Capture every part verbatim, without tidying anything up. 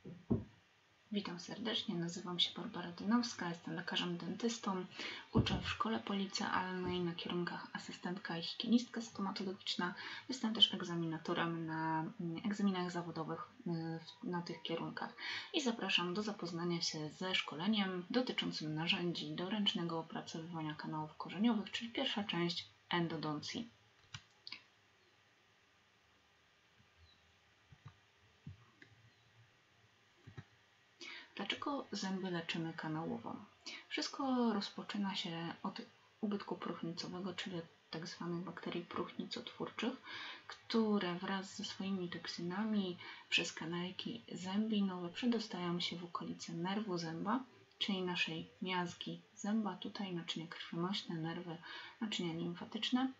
Witam serdecznie, nazywam się Barbara Dynowska, jestem lekarzem dentystą, uczę w szkole policealnej na kierunkach asystentka i higienistka stomatologiczna. Jestem też egzaminatorem na egzaminach zawodowych na tych kierunkach i zapraszam do zapoznania się ze szkoleniem dotyczącym narzędzi do ręcznego opracowywania kanałów korzeniowych, czyli pierwsza część endodoncji. Dlaczego zęby leczymy kanałowo? Wszystko rozpoczyna się od ubytku próchnicowego, czyli od tak zwanych bakterii próchnicotwórczych, które wraz ze swoimi toksynami przez kanaliki zębinowe przedostają się w okolice nerwu zęba, czyli naszej miazgi zęba, tutaj naczynia krwionośne, nerwy, naczynia limfatyczne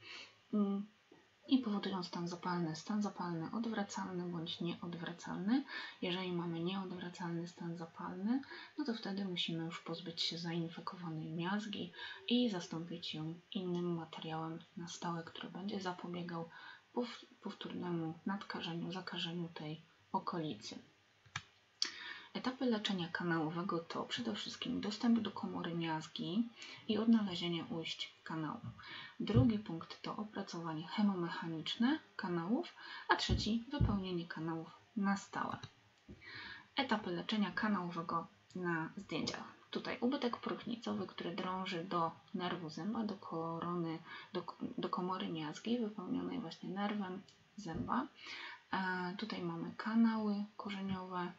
i powodują stan zapalny. Stan zapalny odwracalny bądź nieodwracalny. Jeżeli mamy nieodwracalny stan zapalny, no to wtedy musimy już pozbyć się zainfekowanej miazgi i zastąpić ją innym materiałem na stałe, który będzie zapobiegał powtórnemu nadkażeniu, zakażeniu tej okolicy. Etapy leczenia kanałowego to przede wszystkim dostęp do komory miazgi i odnalezienie ujść kanału. Drugi punkt to opracowanie chemomechaniczne kanałów, a trzeci wypełnienie kanałów na stałe. Etapy leczenia kanałowego na zdjęciach. Tutaj ubytek próchnicowy, który drąży do nerwu zęba, do, korony, do, do komory miazgi wypełnionej właśnie nerwem zęba. E, tutaj mamy kanały korzeniowe.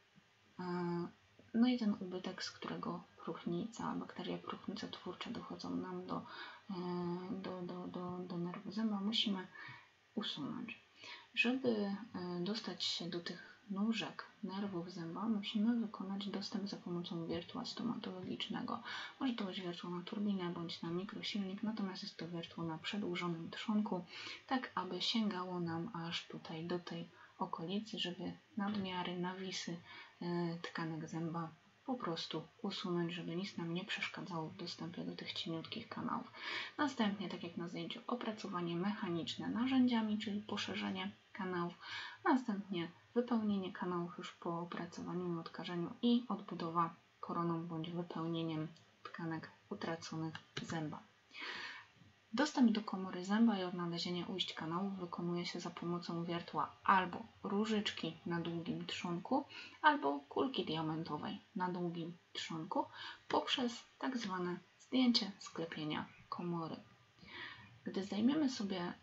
No i ten ubytek, z którego próchnica, bakterie próchnicotwórcze dochodzą nam do, do, do, do, do nerwu zęba, musimy usunąć. Żeby dostać się do tych nóżek nerwów zęba, musimy wykonać dostęp za pomocą wiertła stomatologicznego. Może to być wiertło na turbinę bądź na mikrosilnik, natomiast jest to wiertło na przedłużonym trzonku, tak aby sięgało nam aż tutaj do tej okolicy, żeby nadmiary, nawisy tkanek zęba po prostu usunąć, żeby nic nam nie przeszkadzało w dostępie do tych cieniutkich kanałów. Następnie, tak jak na zdjęciu, opracowanie mechaniczne narzędziami, czyli poszerzenie kanałów. Następnie wypełnienie kanałów już po opracowaniu i odkażeniu i odbudowa koroną bądź wypełnieniem tkanek utraconych zęba. Dostęp do komory zęba i odnalezienie ujść kanałów wykonuje się za pomocą wiertła albo różyczki na długim trzonku, albo kulki diamentowej na długim trzonku poprzez tak zwane zdjęcie sklepienia komory. Gdy zdejmiemy sobie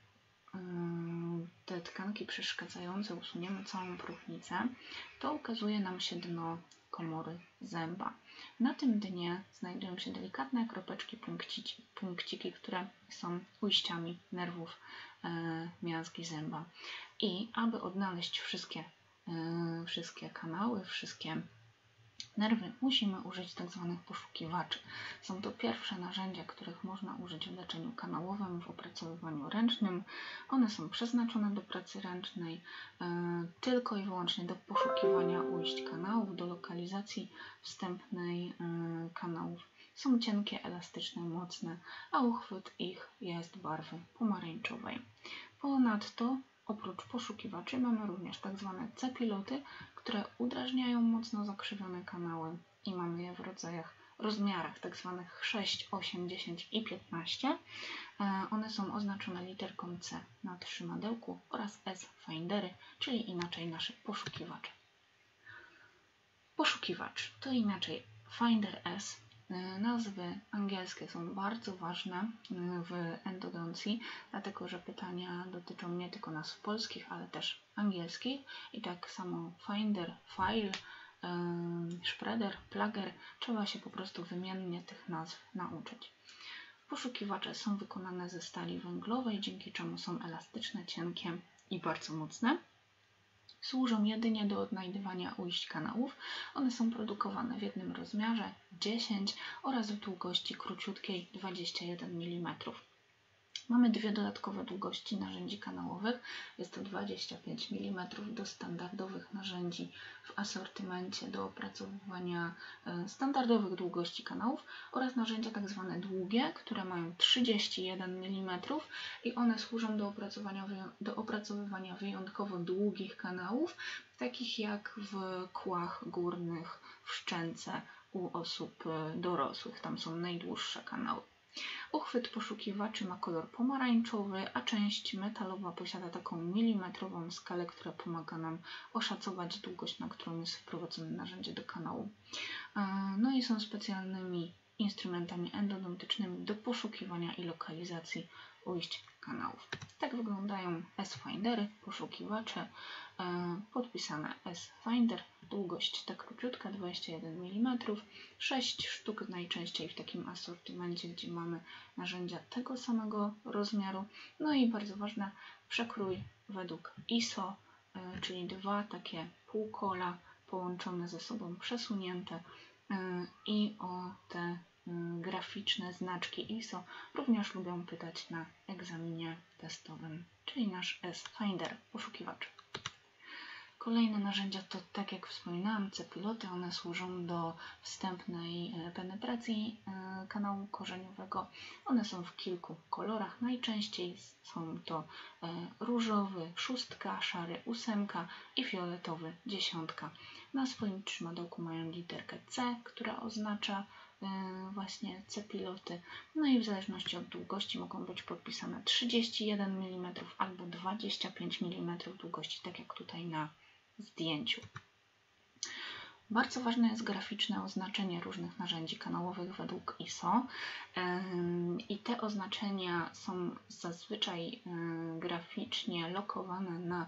te tkanki przeszkadzające, usuniemy całą próchnicę, to ukazuje nam się dno komory zęba. Na tym dnie znajdują się delikatne kropeczki, punkciki, punkciki które są ujściami nerwów e, miazgi zęba. I aby odnaleźć wszystkie, e, wszystkie kanały, wszystkie nerwy, musimy użyć tak zwanych poszukiwaczy. Są to pierwsze narzędzia, których można użyć w leczeniu kanałowym, w opracowywaniu ręcznym. One są przeznaczone do pracy ręcznej, yy, tylko i wyłącznie do poszukiwania ujść kanałów, do lokalizacji wstępnej yy, kanałów. Są cienkie, elastyczne, mocne, a uchwyt ich jest barwy pomarańczowej. Ponadto oprócz poszukiwaczy mamy również tak zwane cepiloty, które udrażniają mocno zakrzywione kanały i mamy je w rodzajach, rozmiarach tak zwanych sześć, osiem, dziesięć i piętnaście. One są oznaczone literką C na trzymadełku oraz S findery, czyli inaczej nasze poszukiwacze. Poszukiwacz to inaczej Finder S. Nazwy angielskie są bardzo ważne w endodoncji, dlatego że pytania dotyczą nie tylko nazw polskich, ale też angielskich. I tak samo Finder, File, Spreader, Plugger, trzeba się po prostu wymiennie tych nazw nauczyć. Poszukiwacze są wykonane ze stali węglowej, dzięki czemu są elastyczne, cienkie i bardzo mocne. Służą jedynie do odnajdywania ujść kanałów. One są produkowane w jednym rozmiarze dziesięć oraz w długości króciutkiej dwadzieścia jeden milimetrów. Mamy dwie dodatkowe długości narzędzi kanałowych. Jest to dwadzieścia pięć milimetrów do standardowych narzędzi w asortymencie do opracowywania standardowych długości kanałów oraz narzędzia tak zwane długie, które mają trzydzieści jeden milimetrów i one służą do opracowania, do opracowywania wyjątkowo długich kanałów, takich jak w kłach górnych, w szczęce u osób dorosłych. Tam są najdłuższe kanały. Uchwyt poszukiwaczy ma kolor pomarańczowy, a część metalowa posiada taką milimetrową skalę, która pomaga nam oszacować długość, na którą jest wprowadzone narzędzie do kanału. No i są specjalnymi instrumentami endodontycznymi do poszukiwania i lokalizacji ujść kanałów. Tak wyglądają S-Findery, poszukiwacze, podpisane S-Finder, długość ta króciutka, dwadzieścia jeden milimetrów, sześć sztuk najczęściej w takim asortymencie, gdzie mamy narzędzia tego samego rozmiaru. No i bardzo ważne, przekrój według I S O, czyli dwa takie półkola połączone ze sobą, przesunięte i o te graficzne znaczki I S O również lubią pytać na egzaminie testowym, czyli nasz S-Finder, poszukiwacz. Kolejne narzędzia to, tak jak wspominałam, C-piloty. One służą do wstępnej penetracji kanału korzeniowego. One są w kilku kolorach. Najczęściej są to różowy, szóstka, szary, ósemka i fioletowy, dziesiątka. Na swoim trzymadełku mają literkę C, która oznacza właśnie C-piloty. No i w zależności od długości mogą być podpisane trzydzieści jeden milimetrów albo dwadzieścia pięć milimetrów długości, tak jak tutaj na zdjęciu. Bardzo ważne jest graficzne oznaczenie różnych narzędzi kanałowych według I S O i te oznaczenia są zazwyczaj graficznie lokowane na,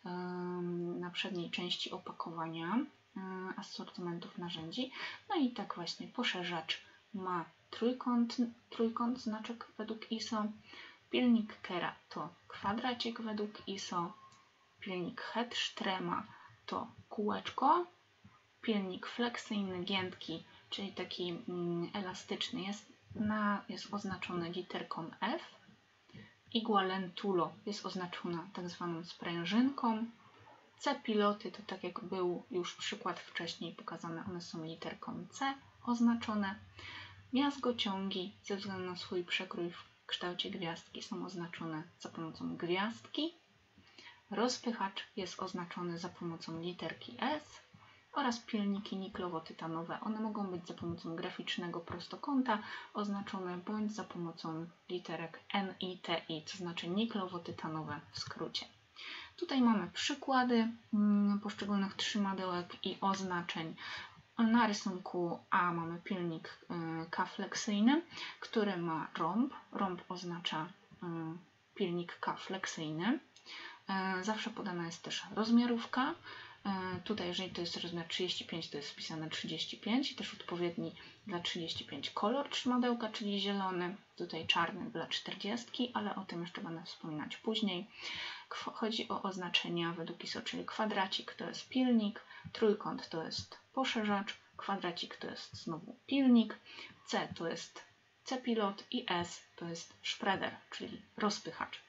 na przedniej części opakowania asortymentów narzędzi. No i tak właśnie poszerzacz ma trójkąt, trójkąt znaczek według I S O, pilnik Kera to kwadracik według I S O, pilnik Hedstrema to kółeczko, pilnik fleksyjny giętki, czyli taki mm, elastyczny, jest, na, jest oznaczony literką F. Igła Lentulo jest oznaczona tak zwaną sprężynką. C-piloty to, tak jak był już przykład wcześniej pokazany, one są literką C oznaczone. Miazgociągi ze względu na swój przekrój w kształcie gwiazdki są oznaczone za pomocą gwiazdki. Rozpychacz jest oznaczony za pomocą literki S oraz pilniki niklowo-tytanowe. One mogą być za pomocą graficznego prostokąta oznaczone bądź za pomocą literek N I T I, to znaczy niklowo-tytanowe w skrócie. Tutaj mamy przykłady poszczególnych trzymadełek i oznaczeń. Na rysunku A mamy pilnik K fleksyjny, który ma rąb. Rąb oznacza pilnik K fleksyjny. Zawsze podana jest też rozmiarówka. Tutaj, jeżeli to jest rozmiar trzydzieści pięć, to jest wpisane trzydzieści pięć i też odpowiedni dla trzydziestu pięciu kolor trzymadełka, czyli zielony, tutaj czarny dla czterdziestki, ale o tym jeszcze będę wspominać później. Chodzi o oznaczenia według I S O, czyli kwadracik to jest pilnik, trójkąt to jest poszerzacz, kwadracik to jest znowu pilnik, C to jest C-pilot i S to jest spreader, czyli rozpychacz.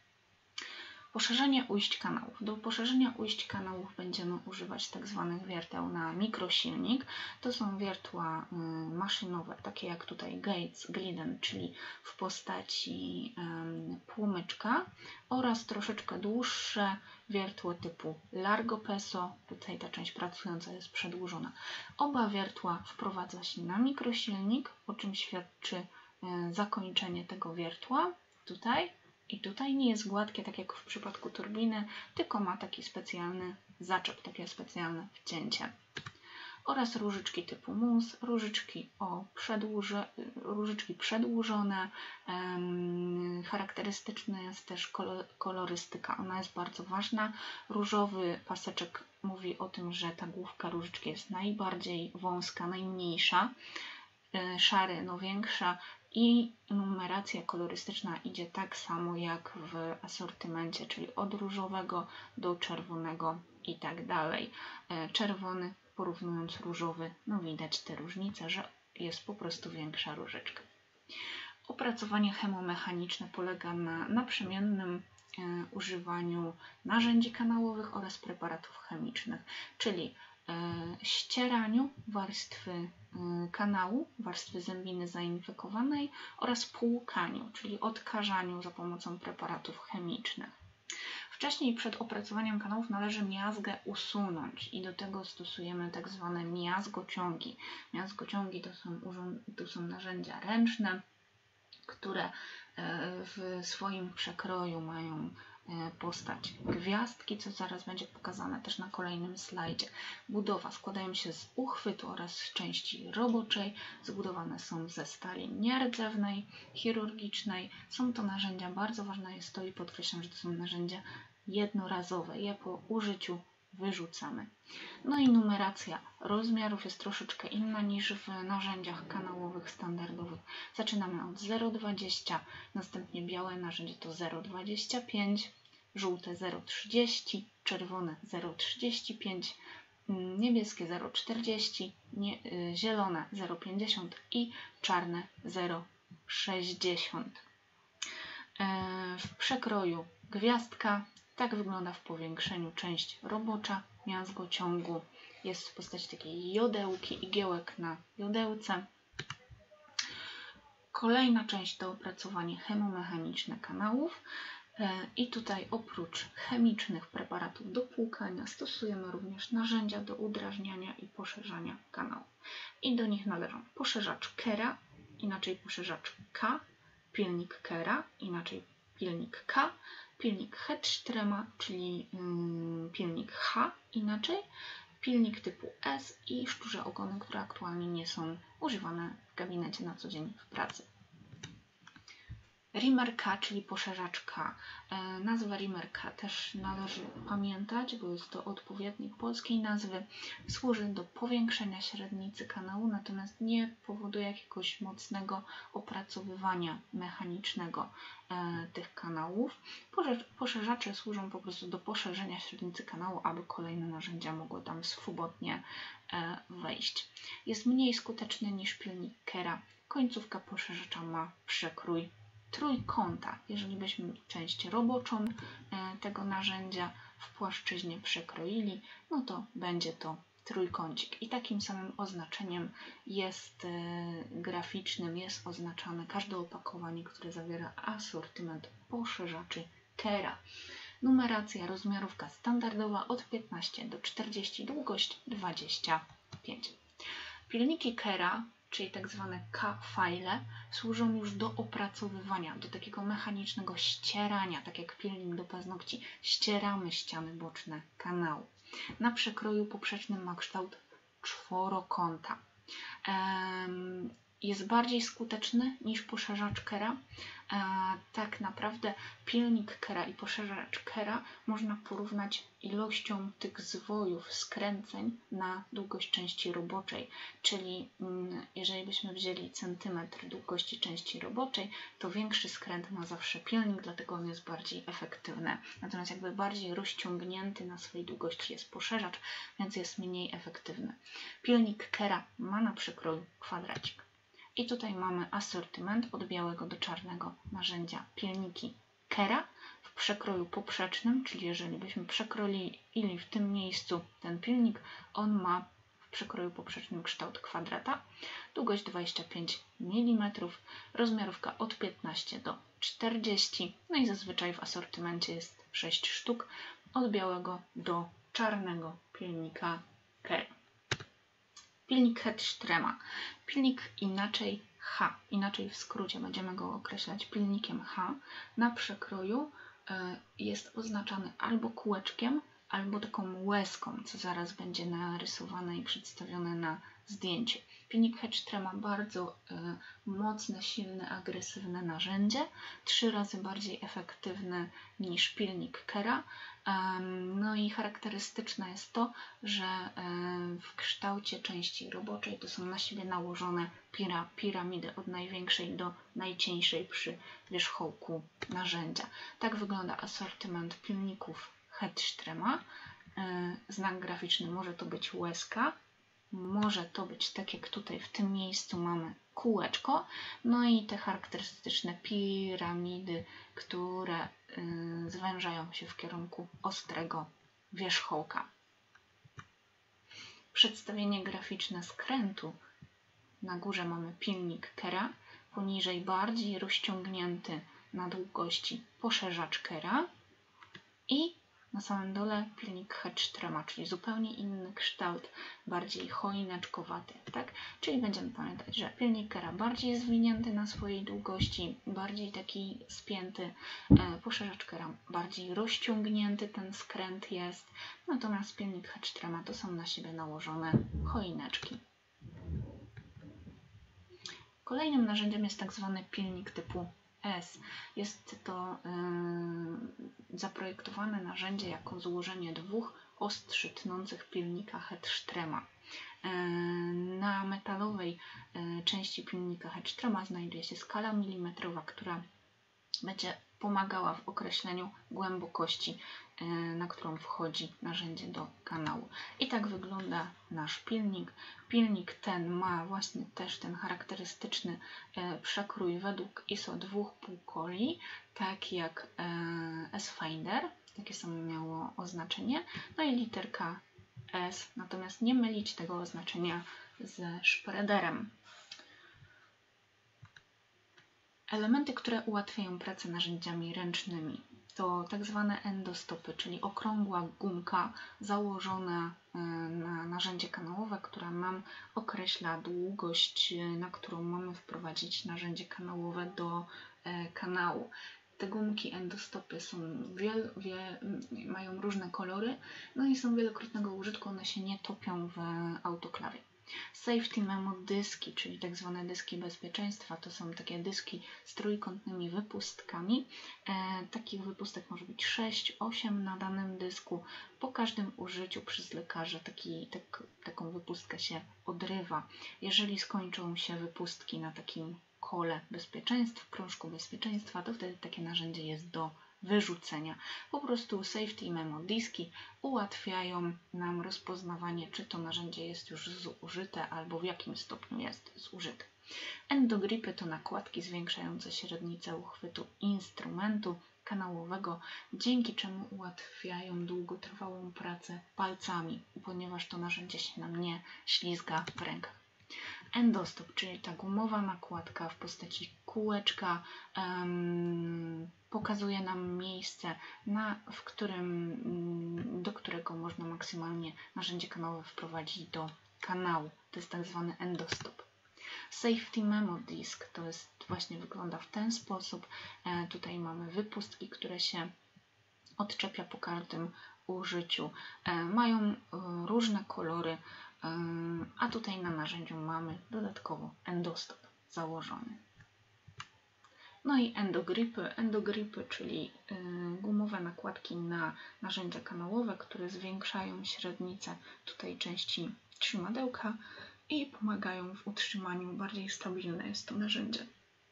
Poszerzenie ujść kanałów. Do poszerzenia ujść kanałów będziemy używać tak zwanych wierteł na mikrosilnik. To są wiertła y, maszynowe, takie jak tutaj Gates Glidden, czyli w postaci y, płomyczka, oraz troszeczkę dłuższe wiertło typu Largo Peso. Tutaj ta część pracująca jest przedłużona. Oba wiertła wprowadza się na mikrosilnik, o czym świadczy y, zakończenie tego wiertła tutaj. I tutaj nie jest gładkie, tak jak w przypadku turbiny, tylko ma taki specjalny zaczep, takie specjalne wcięcie. Oraz różyczki typu mus, różyczki, o przedłuże, różyczki przedłużone. Um, charakterystyczna jest też kolorystyka, ona jest bardzo ważna. Różowy paseczek mówi o tym, że ta główka różyczki jest najbardziej wąska, najmniejsza. Szary, no większa. I numeracja kolorystyczna idzie tak samo jak w asortymencie, czyli od różowego do czerwonego i tak dalej. Czerwony porównując różowy, no widać te różnice, że jest po prostu większa różyczka. Opracowanie chemomechaniczne polega na naprzemiennym e, używaniu narzędzi kanałowych oraz preparatów chemicznych, czyli e, ścieraniu warstwy e, kanału, warstwy zębiny zainfekowanej oraz płukaniu, czyli odkażaniu za pomocą preparatów chemicznych. Wcześniej przed opracowaniem kanałów należy miazgę usunąć i do tego stosujemy tak zwane miazgociągi. Miazgociągi to są, to są narzędzia ręczne, które w swoim przekroju mają postać gwiazdki, co zaraz będzie pokazane też na kolejnym slajdzie. Budowa składają się z uchwytu oraz z części roboczej. Zbudowane są ze stali nierdzewnej, chirurgicznej. Są to narzędzia, bardzo ważne jest to i podkreślam, że to są narzędzia jednorazowe. Je po użyciu wyrzucamy. No i numeracja rozmiarów jest troszeczkę inna niż w narzędziach kanałowych standardowych. Zaczynamy od zero przecinek dwadzieścia, następnie białe narzędzie to zero przecinek dwadzieścia pięć, żółte zero przecinek trzydzieści, czerwone zero przecinek trzydzieści pięć, niebieskie zero przecinek czterdzieści, nie, zielone zero przecinek pięćdziesiąt i czarne zero przecinek sześćdziesiąt. W przekroju gwiazdka. Tak wygląda w powiększeniu część robocza miazgociągu. Jest w postaci takiej jodełki, igiełek na jodełce. Kolejna część to opracowanie chemomechaniczne kanałów. I tutaj oprócz chemicznych preparatów do płukania stosujemy również narzędzia do udrażniania i poszerzania kanału. I do nich należą poszerzacz Kera, inaczej poszerzacz K, pilnik Kera, inaczej pilnik K, pilnik Hedströma, czyli mm, pilnik H, inaczej, pilnik typu S i szczurze ogony, które aktualnie nie są używane w gabinecie na co dzień w pracy. Rimmer K, czyli poszerzacz K. E, nazwa Rimmer K też należy pamiętać, bo jest to odpowiednik polskiej nazwy. Służy do powiększenia średnicy kanału, natomiast nie powoduje jakiegoś mocnego opracowywania mechanicznego e, tych kanałów. Poszerzacze służą po prostu do poszerzenia średnicy kanału, aby kolejne narzędzia mogły tam swobodnie e, wejść. Jest mniej skuteczny niż pilnik Kera. Końcówka poszerzacza ma przekrój trójkąta. Jeżeli byśmy część roboczą e, tego narzędzia w płaszczyźnie przekroili, no to będzie to trójkącik. I takim samym oznaczeniem jest e, graficznym jest oznaczane każde opakowanie, które zawiera asortyment poszerzaczy Kera. Numeracja, rozmiarówka standardowa od piętnaście do czterdziestu, długość dwadzieścia pięć. Pilniki Kera, czyli tak zwane K-file, służą już do opracowywania, do takiego mechanicznego ścierania, tak jak pilnik do paznokci, ścieramy ściany boczne kanału. Na przekroju poprzecznym ma kształt czworokąta. Um, jest bardziej skuteczny niż poszerzacz Kera. E, tak naprawdę pilnik Kera i poszerzacz Kera można porównać ilością tych zwojów, skręceń na długość części roboczej. Czyli mm, jeżeli byśmy wzięli centymetr długości części roboczej, to większy skręt ma zawsze pilnik, dlatego on jest bardziej efektywny. Natomiast jakby bardziej rozciągnięty na swojej długości jest poszerzacz, więc jest mniej efektywny. Pilnik Kera ma na przekroju kwadracik. I tutaj mamy asortyment od białego do czarnego narzędzia pilniki Kera w przekroju poprzecznym, czyli jeżeli byśmy przekroili w tym miejscu ten pilnik, on ma w przekroju poprzecznym kształt kwadrata, długość dwadzieścia pięć milimetrów, rozmiarówka od piętnastu do czterdziestu, no i zazwyczaj w asortymencie jest sześć sztuk od białego do czarnego pilnika Kera. Pilnik Hedströma. Pilnik inaczej H, inaczej w skrócie będziemy go określać pilnikiem H. Na przekroju jest oznaczany albo kółeczkiem, albo taką łezką, co zaraz będzie narysowane i przedstawione na zdjęciu. Pilnik Hedströma bardzo y, mocne, silne, agresywne narzędzie, trzy razy bardziej efektywne niż pilnik Kera. Um, no i charakterystyczne jest to, że y, w kształcie części roboczej to są na siebie nałożone pira, piramidy od największej do najcieńszej przy wierzchołku narzędzia. Tak wygląda asortyment pilników Hedströma. Znak graficzny może to być łezka, może to być tak jak tutaj w tym miejscu mamy kółeczko, no i te charakterystyczne piramidy, które yy, zwężają się w kierunku ostrego wierzchołka. Przedstawienie graficzne skrętu. Na górze mamy pilnik Kera, poniżej bardziej rozciągnięty na długości poszerzacz Kera i na samym dole pilnik Hedströma, czyli zupełnie inny kształt, bardziej choineczkowaty, tak? Czyli będziemy pamiętać, że pilnik Kera bardziej zwinięty na swojej długości, bardziej taki spięty, e, poszerzacz Kera bardziej rozciągnięty, ten skręt jest, natomiast pilnik Hedströma to są na siebie nałożone choineczki. Kolejnym narzędziem jest tak zwany pilnik typu S. Jest to yy, zaprojektowane narzędzie jako złożenie dwóch ostrzy tnących pilnika Hedströma. Yy, na metalowej yy, części pilnika Hedströma znajduje się skala milimetrowa, która będzie pomagała w określeniu głębokości, yy, na którą wchodzi narzędzie do kanału. I tak wygląda nasz pilnik. Pilnik ten ma właśnie też ten charakterystyczny e, przekrój według I S O dwóch półkoli, tak jak e, S-Finder, takie samo miało oznaczenie, no i literka S, natomiast nie mylić tego oznaczenia ze szprederem. Elementy, które ułatwiają pracę narzędziami ręcznymi, to tak zwane endostopy, czyli okrągła gumka założona na narzędzie kanałowe, która nam określa długość, na którą mamy wprowadzić narzędzie kanałowe do kanału. Te gumki endostopy są wiel, wie, mają różne kolory, no i są wielokrotnego użytku, one się nie topią w autoklawie. Safety memo dyski, czyli tak zwane dyski bezpieczeństwa, to są takie dyski z trójkątnymi wypustkami. E, takich wypustek może być sześć osiem na danym dysku. Po każdym użyciu przez lekarza taki, tak, taką wypustkę się odrywa. Jeżeli skończą się wypustki na takim kole bezpieczeństwa, krążku bezpieczeństwa, to wtedy takie narzędzie jest do wyrzucenia. Po prostu safety memo diski ułatwiają nam rozpoznawanie, czy to narzędzie jest już zużyte albo w jakim stopniu jest zużyte. Endogripy to nakładki zwiększające średnicę uchwytu instrumentu kanałowego, dzięki czemu ułatwiają długotrwałą pracę palcami, ponieważ to narzędzie się nam nie ślizga w rękach. Endostop, czyli ta gumowa nakładka w postaci kółeczka, um, pokazuje nam miejsce, na, w którym, do którego można maksymalnie narzędzie kanałowe wprowadzić do kanału. To jest tak zwany endostop. Safety memo disk to jest właśnie wygląda w ten sposób. E, tutaj mamy wypustki, które się odczepia po każdym użyciu. E, mają e, różne kolory, e, a tutaj na narzędziu mamy dodatkowo endostop założony. No i endogripy. Endogripy, czyli y, gumowe nakładki na narzędzia kanałowe, które zwiększają średnicę tutaj części trzymadełka i pomagają w utrzymaniu. Bardziej stabilne jest to narzędzie.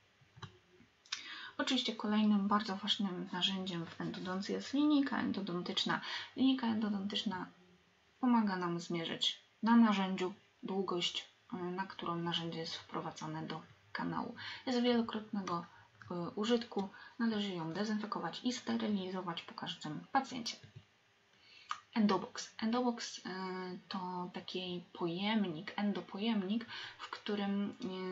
Oczywiście kolejnym bardzo ważnym narzędziem w endodoncji jest linijka endodontyczna. Linijka endodontyczna pomaga nam zmierzyć na narzędziu długość, na którą narzędzie jest wprowadzane do kanału. Jest wielokrotnego użytku, należy ją dezynfekować i sterylizować po każdym pacjencie. Endobox. Endobox to taki pojemnik, endopojemnik, w którym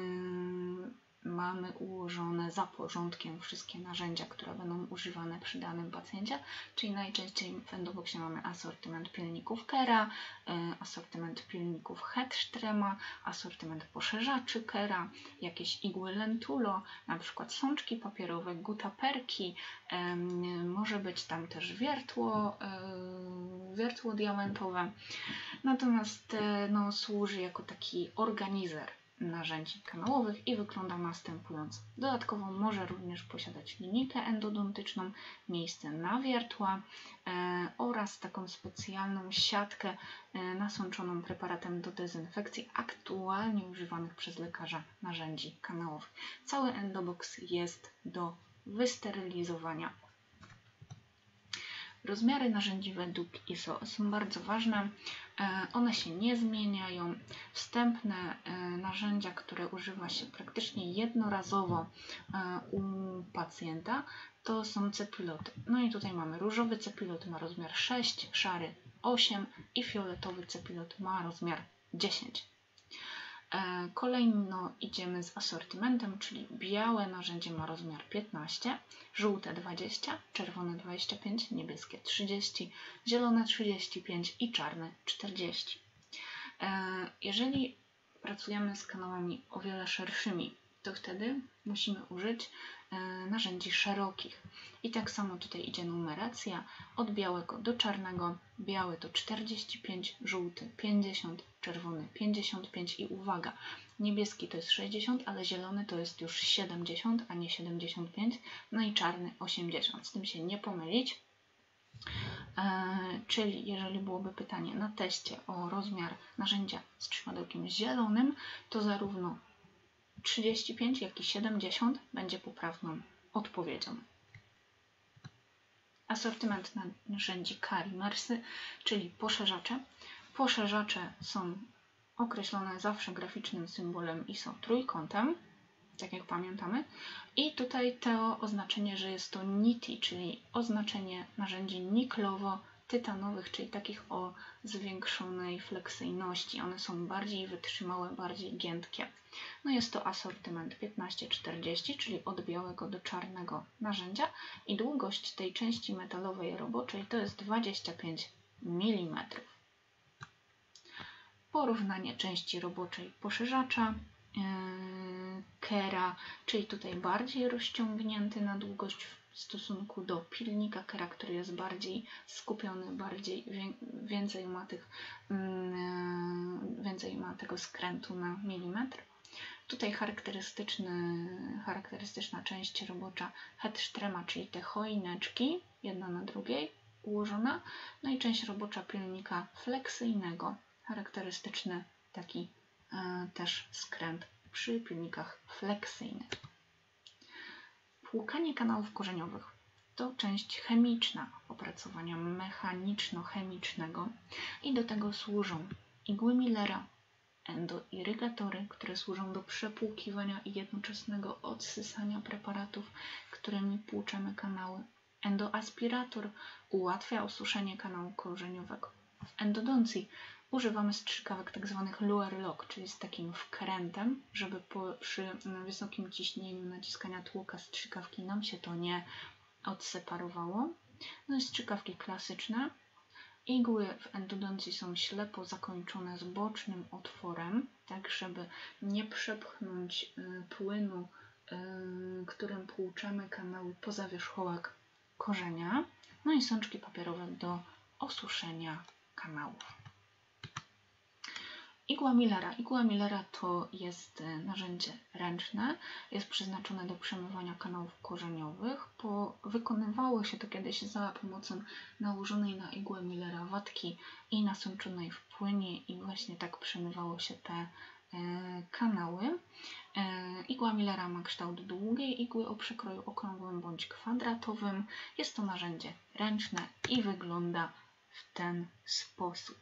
mamy ułożone za porządkiem wszystkie narzędzia, które będą używane przy danym pacjencie, czyli najczęściej w endoboxie mamy asortyment pilników Kera, asortyment pilników Hedströma, asortyment poszerzaczy Kera, jakieś igły Lentulo, na przykład sączki papierowe, gutaperki, może być tam też wiertło, wiertło diamentowe, natomiast no, służy jako taki organizer narzędzi kanałowych i wygląda następująco. Dodatkowo może również posiadać linijkę endodontyczną, miejsce na wiertła e, oraz taką specjalną siatkę e, nasączoną preparatem do dezynfekcji aktualnie używanych przez lekarza narzędzi kanałowych. Cały endobox jest do wysterylizowania. Rozmiary narzędzi według I S O są bardzo ważne. One się nie zmieniają. Wstępne narzędzia, które używa się praktycznie jednorazowo u pacjenta, to są cepiloty. No i tutaj mamy różowy cepilot, ma rozmiar sześć, szary osiem i fioletowy cepilot ma rozmiar dziesięć. Kolejno idziemy z asortymentem, czyli białe narzędzie ma rozmiar piętnaście, żółte dwadzieścia, czerwone dwadzieścia pięć, niebieskie trzydzieści, zielone trzydzieści pięć i czarne czterdzieści. Jeżeli pracujemy z kanałami o wiele szerszymi, to wtedy musimy użyć narzędzi szerokich. I tak samo tutaj idzie numeracja od białego do czarnego. Biały to czterdzieści pięć, żółty pięćdziesiąt, czerwony pięćdziesiąt pięć i uwaga, niebieski to jest sześćdziesiąt, ale zielony to jest już siedemdziesiąt, a nie siedemdziesiąt pięć, no i czarny osiemdziesiąt. Z tym się nie pomylić. Eee, czyli jeżeli byłoby pytanie na teście o rozmiar narzędzia z trzymadełkiem zielonym, to zarówno trzydzieści pięć, jak i siedemdziesiąt będzie poprawną odpowiedzią. Asortyment narzędzi Karimersy, czyli poszerzacze. Poszerzacze są określone zawsze graficznym symbolem I S O trójkątem, tak jak pamiętamy. I tutaj to oznaczenie, że jest to N I T I, czyli oznaczenie narzędzi niklowo-tytanowych, czyli takich o zwiększonej fleksyjności. One są bardziej wytrzymałe, bardziej giętkie. No jest to asortyment piętnaście czterdzieści, czyli od białego do czarnego narzędzia i długość tej części metalowej roboczej to jest dwadzieścia pięć milimetrów. Porównanie części roboczej poszerzacza yy, Kera, czyli tutaj bardziej rozciągnięty na długość w stosunku do pilnika Kera, który jest bardziej skupiony, bardziej wie, więcej ma tych, yy, więcej ma tego skrętu na milimetr. Tutaj charakterystyczny, charakterystyczna część robocza headstrema, czyli te choineczki, jedna na drugiej ułożona, no i część robocza pilnika fleksyjnego, charakterystyczny taki e, też skręt przy pilnikach fleksyjnych. Płukanie kanałów korzeniowych to część chemiczna opracowania mechaniczno-chemicznego i do tego służą igły Millera, endoirygatory, które służą do przepłukiwania i jednoczesnego odsysania preparatów, którymi płuczemy kanały. Endoaspirator ułatwia osuszenie kanału korzeniowego. W endodoncji używamy strzykawek tzw. Luer lock, czyli z takim wkrętem, żeby po, przy wysokim ciśnieniu naciskania tłoka strzykawki nam się to nie odseparowało. No i strzykawki klasyczne. Igły w endodoncji są ślepo zakończone z bocznym otworem, tak żeby nie przepchnąć y, płynu, y, którym płuczemy kanały poza wierzchołek korzenia. No i sączki papierowe do osuszenia kanałów. Igła Millera. Igła Millera to jest narzędzie ręczne, jest przeznaczone do przemywania kanałów korzeniowych. Po, wykonywało się to kiedyś za pomocą nałożonej na igłę Millera watki i nasączonej w płynie i właśnie tak przemywało się te e, kanały. E, igła Millera ma kształt długiej igły o przekroju okrągłym bądź kwadratowym. Jest to narzędzie ręczne i wygląda w ten sposób.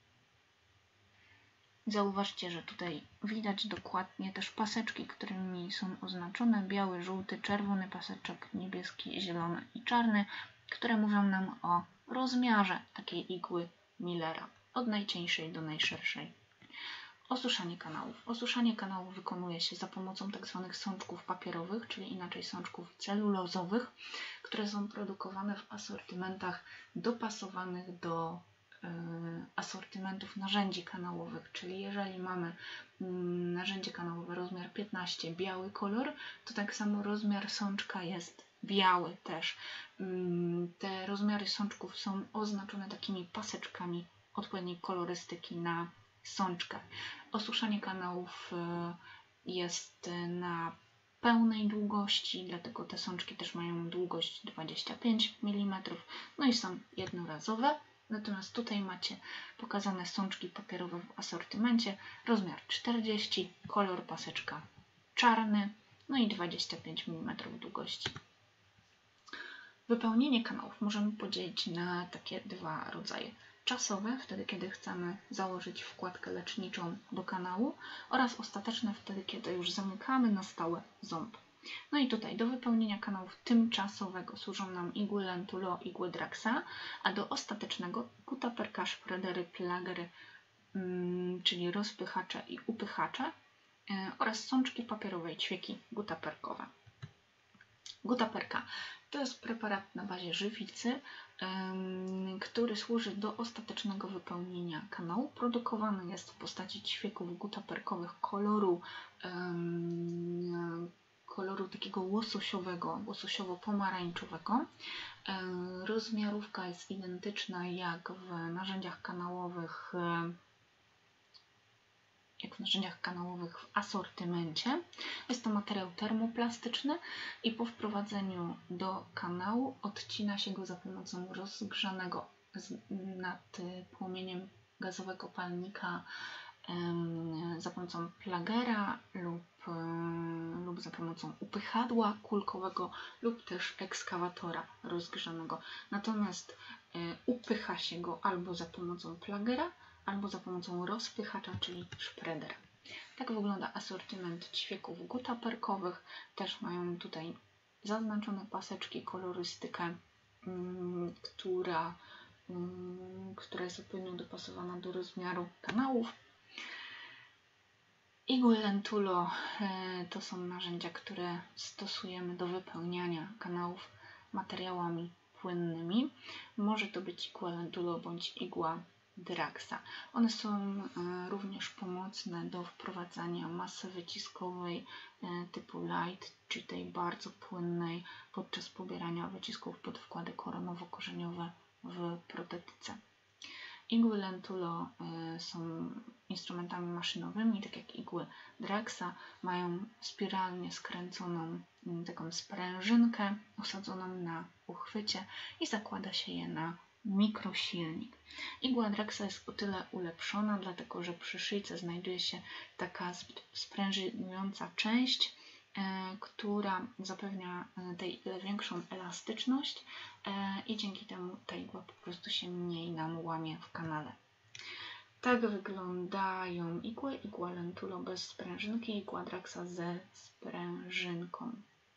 Zauważcie, że tutaj widać dokładnie też paseczki, którymi są oznaczone biały, żółty, czerwony paseczek, niebieski, zielony i czarny, które mówią nam o rozmiarze takiej igły Millera, od najcieńszej do najszerszej. Osuszanie kanałów. Osuszanie kanałów wykonuje się za pomocą tzw. sączków papierowych, czyli inaczej sączków celulozowych, które są produkowane w asortymentach dopasowanych do asortymentów narzędzi kanałowych, czyli jeżeli mamy narzędzie kanałowe rozmiar piętnaście, biały kolor, to tak samo rozmiar sączka jest biały też. Te rozmiary sączków są oznaczone takimi paseczkami odpowiedniej kolorystyki na sączkach. Osuszanie kanałów jest na pełnej długości, dlatego te sączki też mają długość dwadzieścia pięć milimetrów, no i są jednorazowe. Natomiast tutaj macie pokazane sączki papierowe w asortymencie, rozmiar czterdzieści, kolor paseczka czarny, no i dwadzieścia pięć milimetrów długości. Wypełnienie kanałów możemy podzielić na takie dwa rodzaje. Czasowe, wtedy kiedy chcemy założyć wkładkę leczniczą do kanału, oraz ostateczne, wtedy kiedy już zamykamy na stałe ząb. No i tutaj do wypełnienia kanałów tymczasowego służą nam igły Lentulo, igły Draxa, a do ostatecznego gutaperka, szpredery, plagery, mm, czyli rozpychacze i upychacze yy, oraz sączki papierowej, ćwieki gutaperkowe. Gutaperka to jest preparat na bazie żywicy, yy, który służy do ostatecznego wypełnienia kanału. Produkowany jest w postaci ćwieków gutaperkowych koloru yy, koloru takiego łososiowego, łososiowo-pomarańczowego. Rozmiarówka jest identyczna jak w narzędziach kanałowych, jak w narzędziach kanałowych w asortymencie. Jest to materiał termoplastyczny i po wprowadzeniu do kanału odcina się go za pomocą rozgrzanego nad płomieniem gazowego palnika za pomocą plagera lub, lub za pomocą upychadła kulkowego lub też ekskawatora rozgrzanego. Natomiast upycha się go albo za pomocą plagera, albo za pomocą rozpychacza, czyli szpredera. Tak wygląda asortyment ćwieków gutaperkowych. Też mają tutaj zaznaczone paseczki, kolorystykę, która, która jest odpowiednio dopasowana do rozmiaru kanałów. Igły Lentulo to są narzędzia, które stosujemy do wypełniania kanałów materiałami płynnymi. Może to być igła Lentulo bądź igła Draxa. One są również pomocne do wprowadzania masy wyciskowej typu light, czyli tej bardzo płynnej podczas pobierania wycisków pod wkłady koronowo-korzeniowe w protetyce. Igły Lentulo są instrumentami maszynowymi, tak jak igły Draxa, mają spiralnie skręconą taką sprężynkę osadzoną na uchwycie i zakłada się je na mikrosilnik. Igła Draxa jest o tyle ulepszona, dlatego że przy szyjce znajduje się taka sprężynująca część, która zapewnia tej igle większą elastyczność i dzięki temu ta igła po prostu się mniej nam łamie w kanale. Tak wyglądają igły. Igła Lentulo bez sprężynki, igła Draxa ze sprężynką.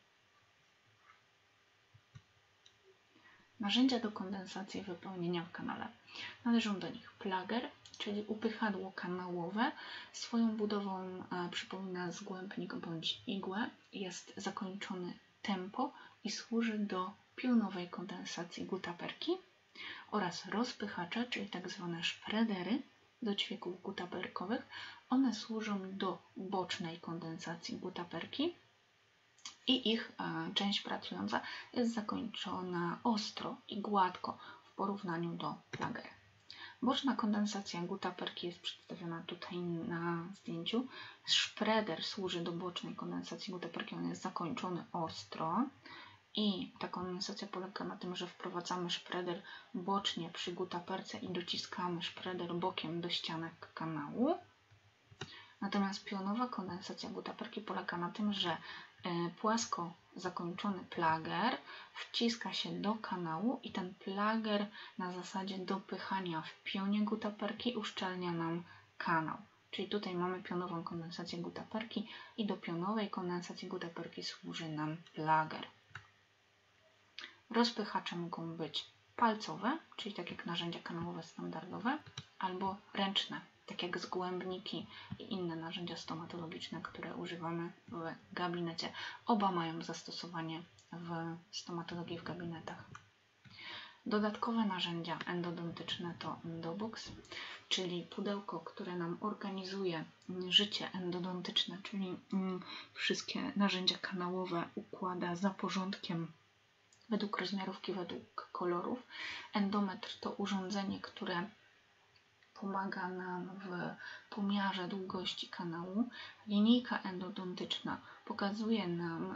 Narzędzia do kondensacji wypełnienia w kanale. Należą do nich plager, czyli upychadło kanałowe. Swoją budową e, przypomina zgłębnik bądź igłę. Jest zakończony tempo i służy do pionowej kondensacji gutaperki. Oraz rozpychacze, czyli tak zwane szpredery do ćwieków gutaperkowych. One służą do bocznej kondensacji gutaperki. I ich e, część pracująca jest zakończona ostro i gładko w porównaniu do plagera. Boczna kondensacja gutaperki jest przedstawiona tutaj na zdjęciu. Szpreder służy do bocznej kondensacji gutaperki, on jest zakończony ostro i ta kondensacja polega na tym, że wprowadzamy szpreder bocznie przy gutaperce i dociskamy szpreder bokiem do ścianek kanału. Natomiast pionowa kondensacja gutaperki polega na tym, że płasko zakończony plager wciska się do kanału i ten plager na zasadzie dopychania w pionie gutaperki uszczelnia nam kanał. Czyli tutaj mamy pionową kondensację gutaperki i do pionowej kondensacji gutaperki służy nam plager. Rozpychacze mogą być palcowe, czyli tak jak narzędzia kanałowe standardowe, albo ręczne, tak jak zgłębniki i inne narzędzia stomatologiczne, które używamy w gabinecie. Oba mają zastosowanie w stomatologii w gabinetach. Dodatkowe narzędzia endodontyczne to Endobox, czyli pudełko, które nam organizuje życie endodontyczne, czyli wszystkie narzędzia kanałowe układa za porządkiem według rozmiarówki, według kolorów. Endometr to urządzenie, które pomaga nam w pomiarze długości kanału. Linijka endodontyczna pokazuje nam,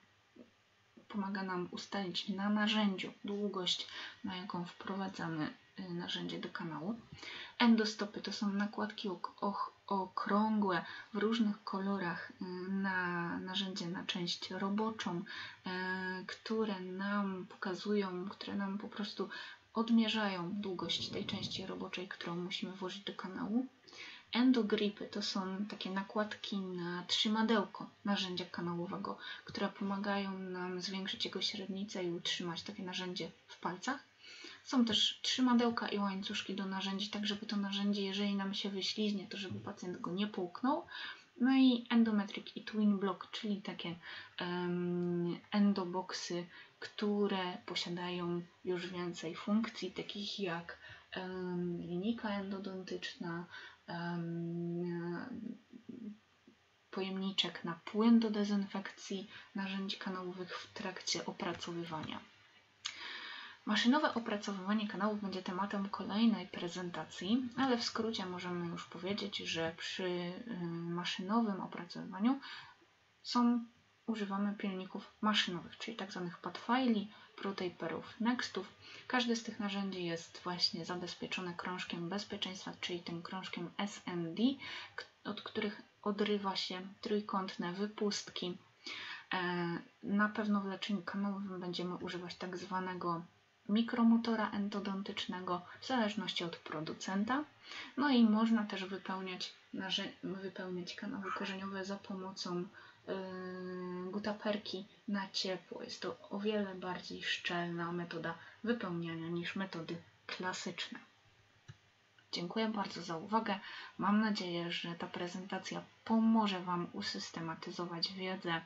yy, pomaga nam ustalić na narzędziu długość, na jaką wprowadzamy narzędzie do kanału. Endostopy to są nakładki okrągłe w różnych kolorach na narzędzie na część roboczą, które nam pokazują, które nam po prostu odmierzają długość tej części roboczej, którą musimy włożyć do kanału. Endogripy to są takie nakładki na trzymadełko narzędzia kanałowego, które pomagają nam zwiększyć jego średnicę i utrzymać takie narzędzie w palcach. Są też trzymadełka i łańcuszki do narzędzi, tak żeby to narzędzie, jeżeli nam się wyśliźnie, to żeby pacjent go nie połknął. No i endometric i twin block, czyli takie um, endoboxy, które posiadają już więcej funkcji, takich jak um, linijka endodontyczna, um, pojemniczek na płyn do dezynfekcji narzędzi kanałowych w trakcie opracowywania. Maszynowe opracowywanie kanałów będzie tematem kolejnej prezentacji, ale w skrócie możemy już powiedzieć, że przy maszynowym opracowywaniu są, używamy pilników maszynowych, czyli tzw. padfili, protaperów, nextów. Każde z tych narzędzi jest właśnie zabezpieczone krążkiem bezpieczeństwa, czyli tym krążkiem S N D, od których odrywa się trójkątne wypustki. Na pewno w leczeniu kanałowym będziemy używać tak zwanego mikromotora endodontycznego w zależności od producenta. No i można też wypełniać, wypełniać kanały korzeniowe za pomocą yy, gutaperki na ciepło. Jest to o wiele bardziej szczelna metoda wypełniania niż metody klasyczne. Dziękuję bardzo za uwagę. Mam nadzieję, że ta prezentacja pomoże Wam usystematyzować wiedzę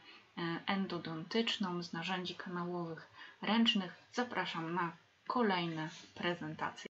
endodontyczną z narzędzi kanałowych ręcznych. Zapraszam na kolejne prezentacje.